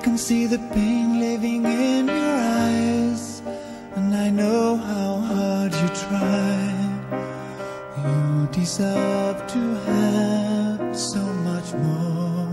can see the pain living in your eyes, and I know how hard you try. You deserve to have so much more.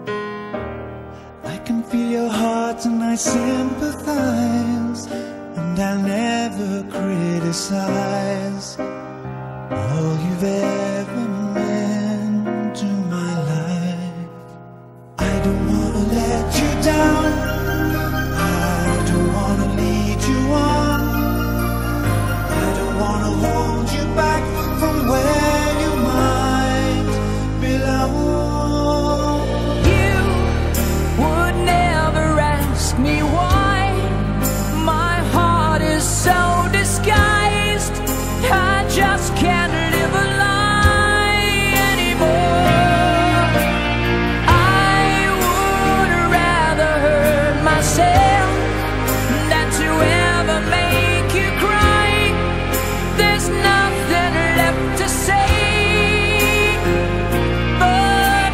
I can feel your heart and I sympathize, and I'll never criticize all you've ever meant to my life. I don't wanna let you down, I don't wanna lead you on, I don't wanna hold you back from where you might belong. You would never ask me why my heart is so disguised. I just can't live a lie anymore. I would rather hurt myself than to ever make you cry. There's nothing left to say but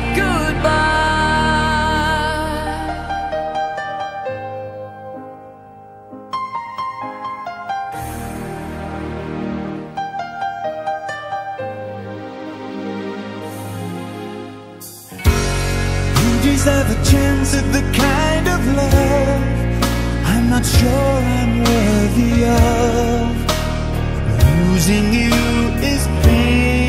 goodbye. You deserve a chance at the kind of love I'm not sure I'm worthy of. Losing you is pain.